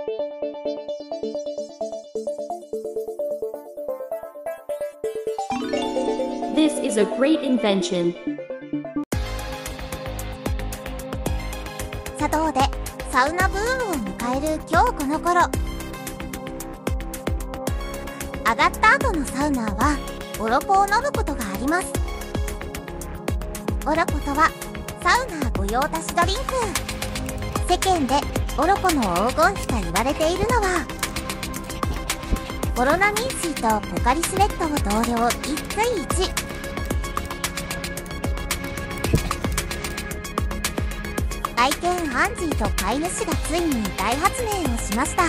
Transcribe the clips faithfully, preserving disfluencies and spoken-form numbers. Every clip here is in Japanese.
This is a great invention. 茶道でサウナブームを迎える今日この頃、上がった後のサウナーはオロポを飲むことがあります。オロポとはサウナー御用達ドリンク。世間でオロポの黄金比と言われているのは、オロナミン C とポカリスエットを同量いち対いち。愛犬アンジーと飼い主がついに大発明をしました。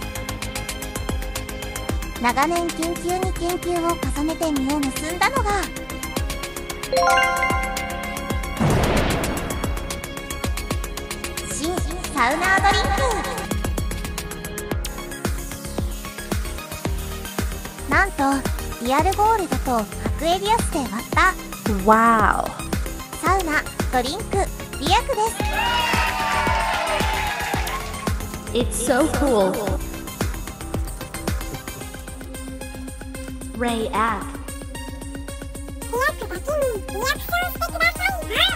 長年研究に研究を重ねて実を結んだのが新サウナードリンク。なんとリアルゴールドと白エリアスで割った Wow! サウナドリンクリアクです。 It's so cool. Ray App. リアクだけにリアクションしてくださいな。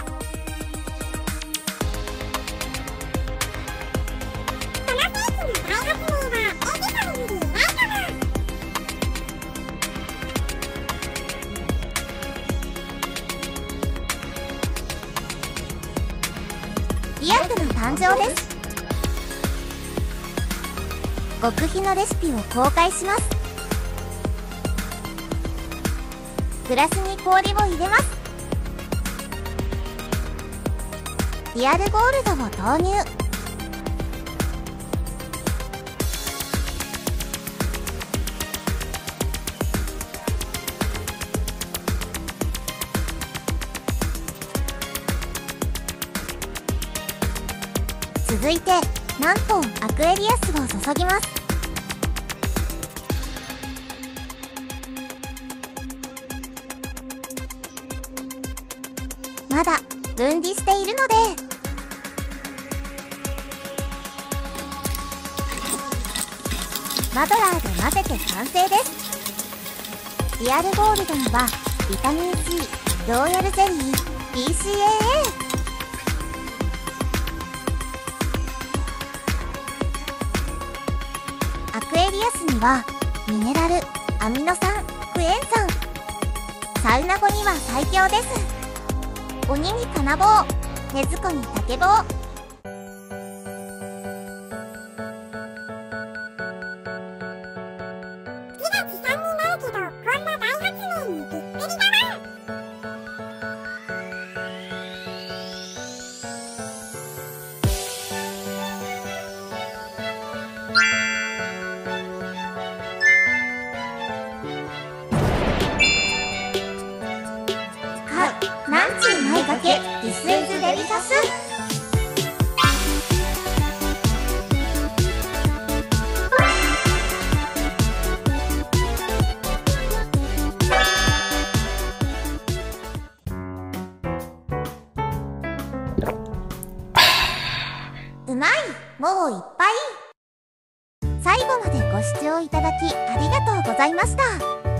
この製品の開発名はエビカルよりライトマン。リアクの誕生です。極秘のレシピを公開します。グラスに氷を入れます。リアルゴールドを投入。続いて何本アクエリアスを注ぎます。まだ分離しているのでマドラーで混ぜて完成です。リアルゴールドにはビタミン C、ローヤルゼリー、ビーシーエーエー。アクエリアスにはミネラル、アミノ酸、クエン酸。サウナ後には最強です。鬼に金棒、禰豆子に竹棒。木が悲惨になるけど、こんな大発明にびっくりだわ。なんちゅう前掛け、ディスイズデリシャス。うまい、もういっぱい。最後までご視聴いただきありがとうございました。